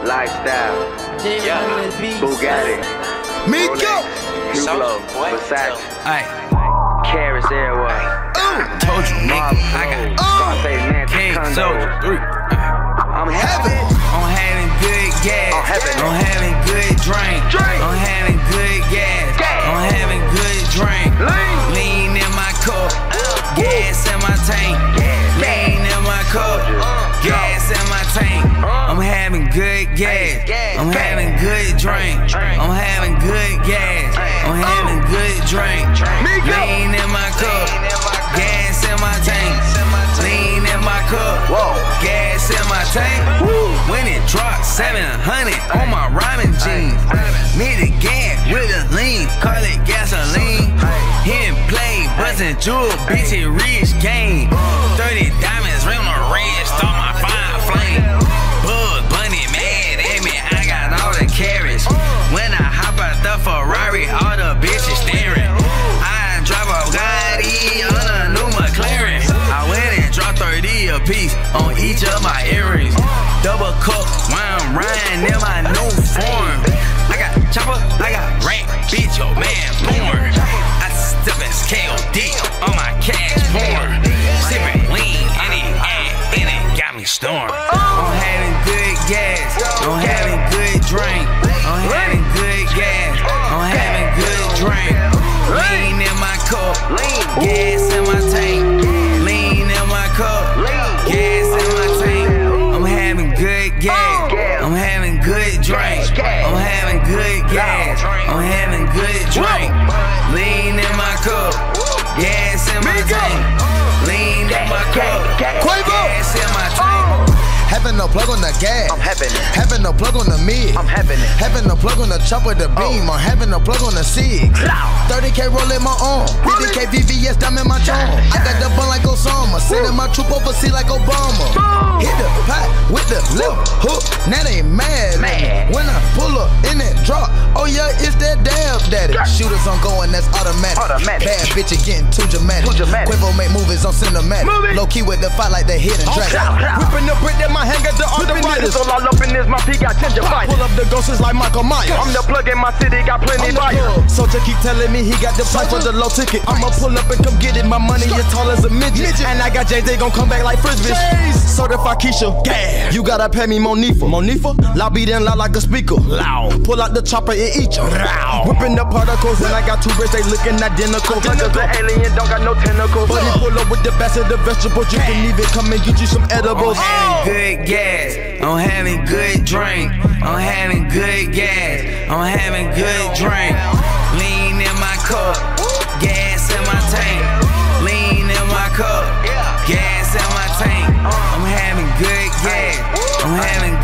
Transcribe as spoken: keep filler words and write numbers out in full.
Lifestyle, Yeah. Bugatti, Miko! Hublot, Versace, Ay, Caris Airway, told you, nigga, I got Scarface, Nancy King Condo. Soldier three. I'm heaven. I'm having good gas. I'm having- I'm having good drink. Drink. I'm having good gas. Gas. I'm having good drink. Lean. Lean in my cup. Gas in my tank. Lean in my cup. Gas in my tank. I'm having good gas. I'm having good drink. I'm having good gas. I'm having good drink. Lean in my cup. Gas in my tank. Lean in my cup. Whoa. Gas in my tank. When it drops seven hundred on my rhyming jeans. Mid the gas with a lean, call it gasoline. Hit and play, bustin' jewel, bitch, it rich game. thirty diamonds, ring on the red, start my fire flame. Bug Bunny mad at me, I got all the carrots. When I hop out the Ferrari, all the bitches staring. I drive a Bugatti on a new McLaren. I went and dropped thirty a piece on each of my earrings. Double cup, wine, riding in my new form. I got chopper, I got rank, bitch, your man born. I step in K O D on my cash porn. Sipping lean, and it, and, and it got me storm. I'm having good gas, I'm having good drink. I'm having good gas, I'm having good drink. Lean in my cup, gas in my tank. Lean in my cup, gas in my tank. I'm having good gas, I'm having good drink. I'm having good gas, I'm having good drink. Lean in my cup, gas in my tank. Lean in my cup, gas in my tank. Having no plug on the gas. I'm having it. Having no plug on the mid. I'm having it. Having no plug on the chopper, the beam. I'm having no plug on the SIG. thirty K roll in my arm. fifty K V V S diamond in my charm. I got the bun like Osama. Sending my troop overseas like Obama. Hit the pot with the left hook. Now they mad. Mad. When I pull up in that drop, oh yeah, it's that dab daddy. Shooters on going, that's automatic. Automatic. Bad bitch getting too dramatic. Too dramatic. Quavo make movies on cinematic. Movie. Low key with the fight like the hidden dragon. Whipping the brick that my hand got the arthritis. All all up in this, my P got gingivitis. Pull up the ghosts like Michael Myers. I'm the plug in my city, got plenty I'm the buyers. plug. Soldier keep telling me he got the price for the low ticket. I'ma pull up and come get it. My money is tall as a midget. And I got Jay, they gon' come back like frisbees. Certified Keisha, yeah. You gotta pay me Monifa. Monifa, loud beat and loud like a speaker. Loud. Pull out the chopper and eat you. Whipping the particles and I got two bricks, they looking identical. Cause the alien don't got no tentacles. But he pull up with the best of the vegetables. You can even come and get you some edibles. I'm having good gas, I'm having good drink. I'm having good gas, I'm having good drink. Lean in my cup, gas in my tank. Lean in my cup, gas in my tank. I'm having good gas, I'm having